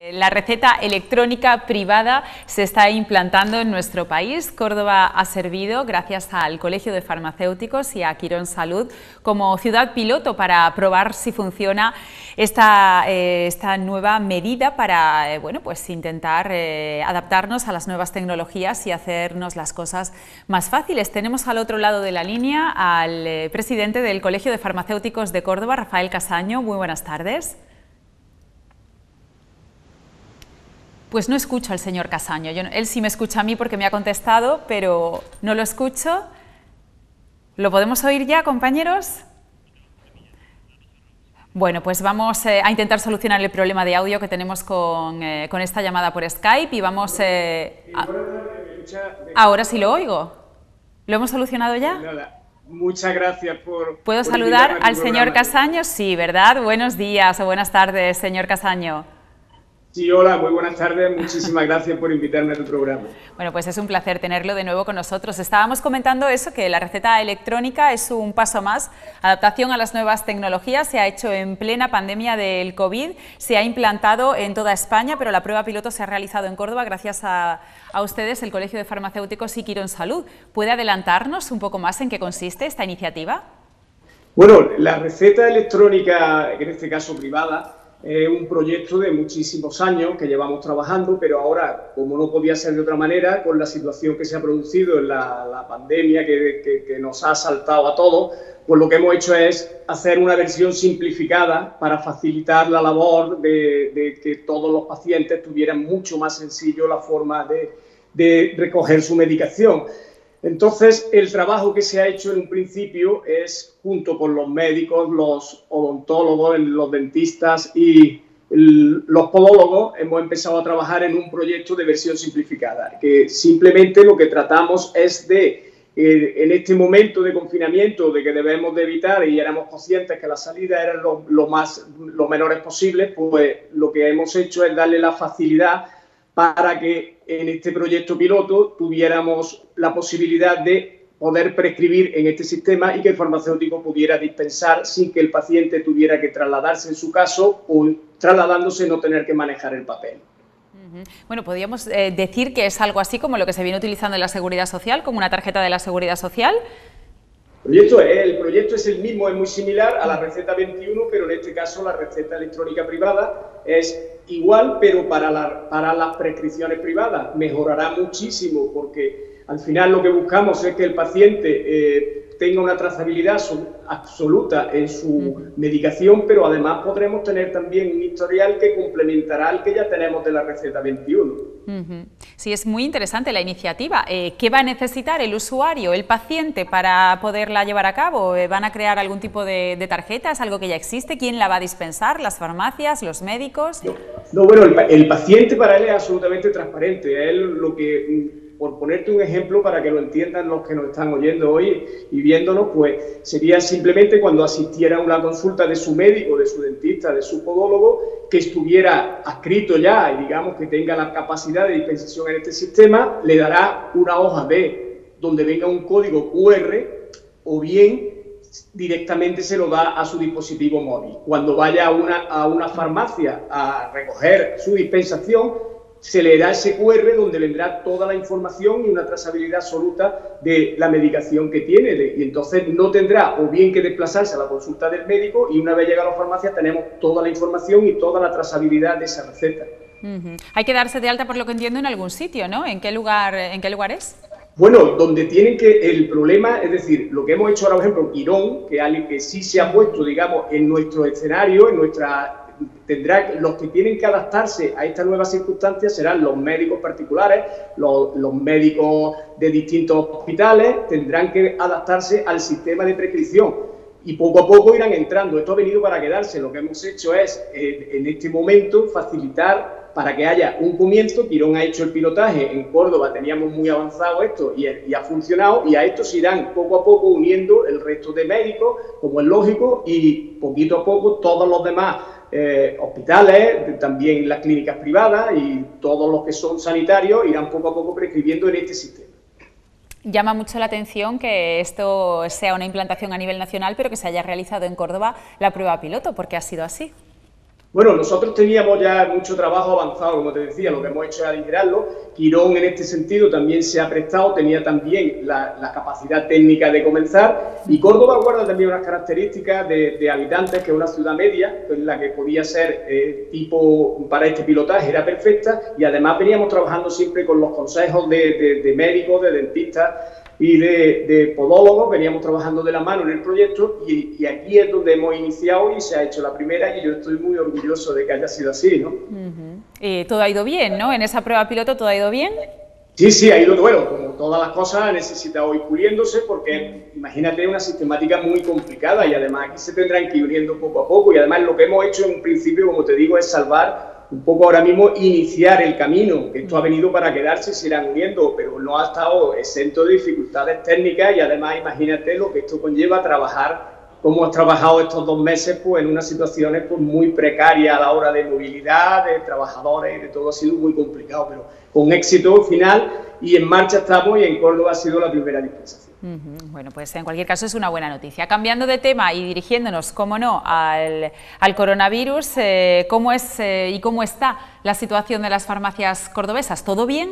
La receta electrónica privada se está implantando en nuestro país. Córdoba ha servido, gracias al Colegio de Farmacéuticos y a Quirón Salud, como ciudad piloto para probar si funciona esta nueva medida para pues intentar adaptarnos a las nuevas tecnologías y hacernos las cosas más fáciles. Tenemos al otro lado de la línea al presidente del Colegio de Farmacéuticos de Córdoba, Rafael Casaño. Muy buenas tardes. Pues no escucho al señor Casaño. Él sí me escucha a mí porque me ha contestado, pero no lo escucho. ¿Lo podemos oír ya, compañeros? Bueno, pues vamos a intentar solucionar el problema de audio que tenemos con esta llamada por Skype y vamos... Ahora sí lo oigo. ¿Lo hemos solucionado ya? Nada. Muchas gracias por... ¿Puedo saludar al señor Casaño? Sí, ¿verdad? Buenos días o buenas tardes, señor Casaño. Sí, hola, muy buenas tardes. Muchísimas gracias por invitarme a tu programa. Bueno, pues es un placer tenerlo de nuevo con nosotros. Estábamos comentando eso, que la receta electrónica es un paso más. Adaptación a las nuevas tecnologías se ha hecho en plena pandemia del COVID, se ha implantado en toda España, pero la prueba piloto se ha realizado en Córdoba gracias a ustedes, el Colegio de Farmacéuticos y Quirón Salud. ¿Puede adelantarnos un poco más en qué consiste esta iniciativa? Bueno, la receta electrónica, en este caso privada, es un proyecto de muchísimos años que llevamos trabajando, pero ahora, como no podía ser de otra manera, con la situación que se ha producido en la pandemia que nos ha asaltado a todos, pues lo que hemos hecho es hacer una versión simplificada para facilitar la labor de que todos los pacientes tuvieran mucho más sencillo la forma de recoger su medicación. Entonces, el trabajo que se ha hecho en un principio es, junto con los médicos, los odontólogos, los dentistas y los podólogos, hemos empezado a trabajar en un proyecto de versión simplificada, que simplemente lo que tratamos es de, en este momento de confinamiento, de que debemos de evitar y éramos conscientes que las salidas eran lo menores posibles, pues lo que hemos hecho es darle la facilidad para que en este proyecto piloto tuviéramos la posibilidad de poder prescribir en este sistema y que el farmacéutico pudiera dispensar sin que el paciente tuviera que trasladarse en su caso o trasladándose no tener que manejar el papel. Bueno, podríamos decir que es algo así como lo que se viene utilizando en la Seguridad Social, como una tarjeta de la Seguridad Social. El proyecto es el mismo, es muy similar a la receta 21, pero en este caso la receta electrónica privada es igual, pero para las prescripciones privadas. Mejorará muchísimo porque al final lo que buscamos es que el paciente tenga una trazabilidad absoluta en su medicación, pero además podremos tener también un historial que complementará al que ya tenemos de la receta 21. Sí, es muy interesante la iniciativa. ¿Qué va a necesitar el usuario, el paciente, para poderla llevar a cabo? ¿Van a crear algún tipo de tarjeta? ¿Es algo que ya existe? ¿Quién la va a dispensar? ¿Las farmacias? ¿Los médicos? No, bueno, el paciente para él es absolutamente transparente. Él lo que... Por ponerte un ejemplo para que lo entiendan los que nos están oyendo hoy y viéndonos, pues sería simplemente cuando asistiera a una consulta de su médico, de su dentista, de su podólogo, que estuviera adscrito ya y digamos que tenga la capacidad de dispensación en este sistema, le dará una hoja donde venga un código QR o bien directamente se lo da a su dispositivo móvil. Cuando vaya a una farmacia a recoger su dispensación, se leerá ese QR donde vendrá toda la información y una trazabilidad absoluta de la medicación que tiene. Y entonces no tendrá o bien que desplazarse a la consulta del médico y una vez llegado a la farmacia tenemos toda la información y toda la trazabilidad de esa receta. Hay que darse de alta, por lo que entiendo, en algún sitio, ¿no? ¿En qué lugar es? Bueno, donde tienen que, el problema, es decir, lo que hemos hecho ahora, por ejemplo, Quirón, que es alguien que sí se ha puesto, digamos, en nuestro escenario, los que tienen que adaptarse a estas nuevas circunstancias serán los médicos particulares, los médicos de distintos hospitales, tendrán que adaptarse al sistema de prescripción y poco a poco irán entrando. Esto ha venido para quedarse. Lo que hemos hecho es, en este momento, facilitar para que haya un comienzo. Quirón ha hecho el pilotaje, en Córdoba teníamos muy avanzado esto y ha funcionado, y a esto se irán poco a poco uniendo el resto de médicos, como es lógico, y poquito a poco todos los demás hospitales, también las clínicas privadas y todos los que son sanitarios irán poco a poco prescribiendo en este sistema. Llama mucho la atención que esto sea una implantación a nivel nacional, pero que se haya realizado en Córdoba la prueba piloto. ¿Por qué ha sido así? Bueno, nosotros teníamos ya mucho trabajo avanzado, como te decía, lo que hemos hecho es aligerarlo. Quirón en este sentido también se ha prestado, tenía también la capacidad técnica de comenzar, y Córdoba guarda también unas características de habitantes, que es una ciudad media, en la que podía ser tipo para este pilotaje, era perfecta, y además veníamos trabajando siempre con los consejos de médicos, de dentistas y de podólogos, veníamos trabajando de la mano en el proyecto, y aquí es donde hemos iniciado y se ha hecho la primera, y yo estoy muy orgulloso de que haya sido así, ¿no? Todo ha ido bien, ¿no? En esa prueba piloto todo ha ido bien. Sí, sí, ha ido, bueno, como todas las cosas ha necesitado ir puliéndose, porque imagínate una sistemática muy complicada, y además aquí se tendrán que ir uniendo poco a poco, y además lo que hemos hecho en un principio, como te digo, es salvar un poco ahora mismo, iniciar el camino, que esto ha venido para quedarse y se irán uniendo, pero no ha estado exento de dificultades técnicas, y además imagínate lo que esto conlleva trabajar, como hemos trabajado estos 2 meses, pues en unas situaciones pues, muy precarias a la hora de movilidad, de trabajadores, de todo ha sido muy complicado, pero con éxito final, y en marcha estamos, y en Córdoba ha sido la primera dispensación. Bueno, pues en cualquier caso es una buena noticia. Cambiando de tema y dirigiéndonos, cómo no, al coronavirus, ¿cómo es y cómo está la situación de las farmacias cordobesas? ¿Todo bien?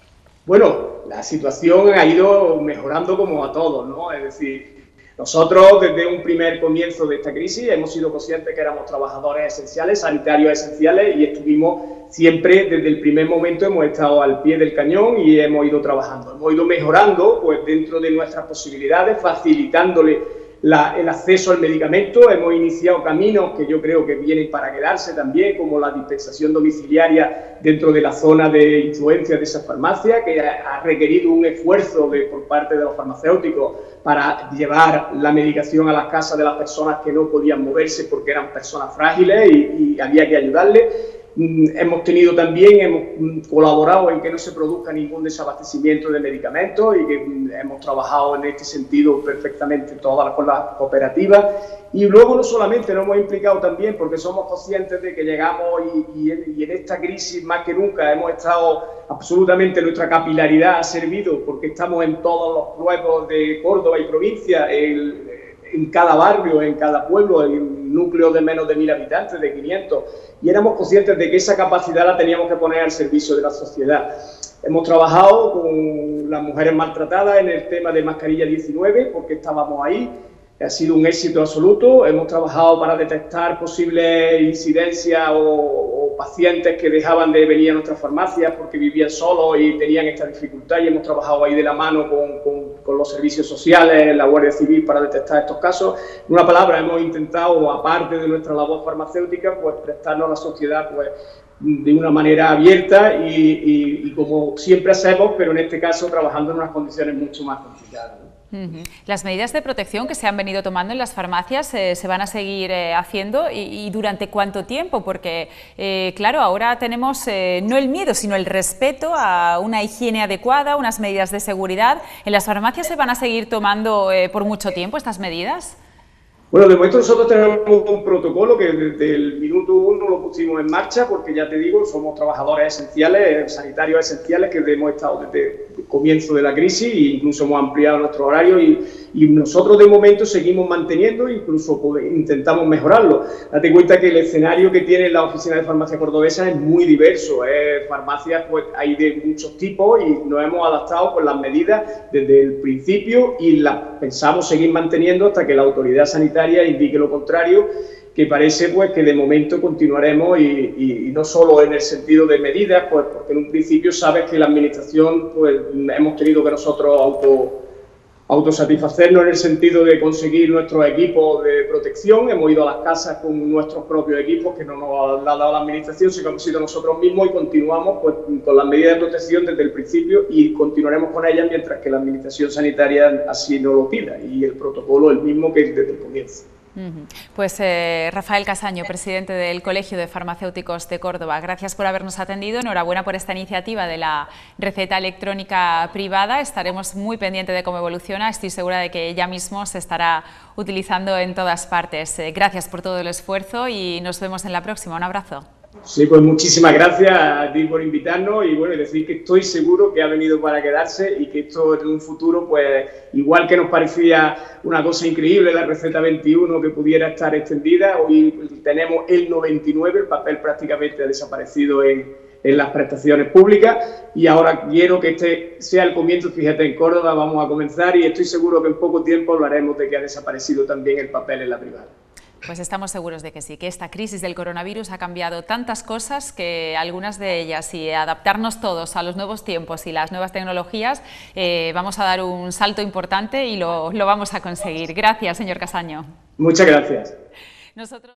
Bueno, la situación ha ido mejorando como a todos, ¿no? Es decir, nosotros desde un primer comienzo de esta crisis hemos sido conscientes que éramos trabajadores esenciales, sanitarios esenciales, y estuvimos siempre, desde el primer momento hemos estado al pie del cañón y hemos ido trabajando. Hemos ido mejorando pues, dentro de nuestras posibilidades, facilitándole el acceso al medicamento. Hemos iniciado caminos que yo creo que vienen para quedarse también, como la dispensación domiciliaria dentro de la zona de influencia de esas farmacias, que ha requerido un esfuerzo por parte de los farmacéuticos para llevar la medicación a las casas de las personas que no podían moverse porque eran personas frágiles y había que ayudarles. Hemos tenido también, hemos colaborado en que no se produzca ningún desabastecimiento de medicamentos, y que hemos trabajado en este sentido perfectamente todas con las cooperativas. Y luego no solamente nos hemos implicado también porque somos conscientes de que llegamos y en esta crisis más que nunca hemos estado absolutamente, nuestra capilaridad ha servido porque estamos en todos los pueblos de Córdoba y provincia, en cada barrio, en cada pueblo, en núcleos de menos de 1000 habitantes, de 500, y éramos conscientes de que esa capacidad la teníamos que poner al servicio de la sociedad. Hemos trabajado con las mujeres maltratadas en el tema de mascarilla 19, porque estábamos ahí. Ha sido un éxito absoluto. Hemos trabajado para detectar posibles incidencias o pacientes que dejaban de venir a nuestras farmacias porque vivían solos y tenían esta dificultad, y hemos trabajado ahí de la mano con los servicios sociales, la Guardia Civil, para detectar estos casos. En una palabra, hemos intentado, aparte de nuestra labor farmacéutica, pues prestarnos a la sociedad pues, de una manera abierta y como siempre hacemos, pero en este caso trabajando en unas condiciones mucho más complicadas, ¿no? Las medidas de protección que se han venido tomando en las farmacias se van a seguir haciendo, y ¿durante cuánto tiempo? Porque, claro, ahora tenemos no el miedo, sino el respeto a una higiene adecuada, unas medidas de seguridad. ¿En las farmacias se van a seguir tomando por mucho tiempo estas medidas? Bueno, de momento nosotros tenemos un protocolo que desde el minuto 1 lo pusimos en marcha, porque ya te digo, somos trabajadores esenciales, sanitarios esenciales, que hemos estado desde el comienzo de la crisis, e incluso hemos ampliado nuestro horario, y nosotros de momento seguimos manteniendo, incluso intentamos mejorarlo. Date cuenta que el escenario que tiene la oficina de farmacia cordobesa es muy diverso. Farmacias pues hay de muchos tipos, y nos hemos adaptado con las medidas desde el principio, y las pensamos seguir manteniendo hasta que la autoridad sanitaria indique lo contrario, que parece pues que de momento continuaremos, y no solo en el sentido de medidas, pues porque en un principio sabes que la administración pues hemos tenido que nosotros autosatisfacernos en el sentido de conseguir nuestros equipos de protección. Hemos ido a las casas con nuestros propios equipos que no nos ha dado la administración, sino que hemos sido nosotros mismos, y continuamos pues, con las medidas de protección desde el principio, y continuaremos con ellas mientras que la administración sanitaria así nos lo pida, y el protocolo es el mismo que desde el comienzo. Pues Rafael Casaño, presidente del Colegio de Farmacéuticos de Córdoba, gracias por habernos atendido, enhorabuena por esta iniciativa de la receta electrónica privada. Estaremos muy pendientes de cómo evoluciona, estoy segura de que ya mismo se estará utilizando en todas partes. Gracias por todo el esfuerzo y nos vemos en la próxima. Un abrazo. Sí, pues muchísimas gracias a ti por invitarnos y bueno, decir que estoy seguro que ha venido para quedarse y que esto en un futuro, pues igual que nos parecía una cosa increíble la receta 21 que pudiera estar extendida, hoy tenemos el 99, el papel prácticamente ha desaparecido en las prestaciones públicas y ahora quiero que este sea el comienzo. Fíjate, en Córdoba vamos a comenzar y estoy seguro que en poco tiempo hablaremos de que ha desaparecido también el papel en la privada. Pues estamos seguros de que sí, que esta crisis del coronavirus ha cambiado tantas cosas que algunas de ellas, y adaptarnos todos a los nuevos tiempos y las nuevas tecnologías, vamos a dar un salto importante y lo vamos a conseguir. Gracias, señor Casaño. Muchas gracias. Nosotros...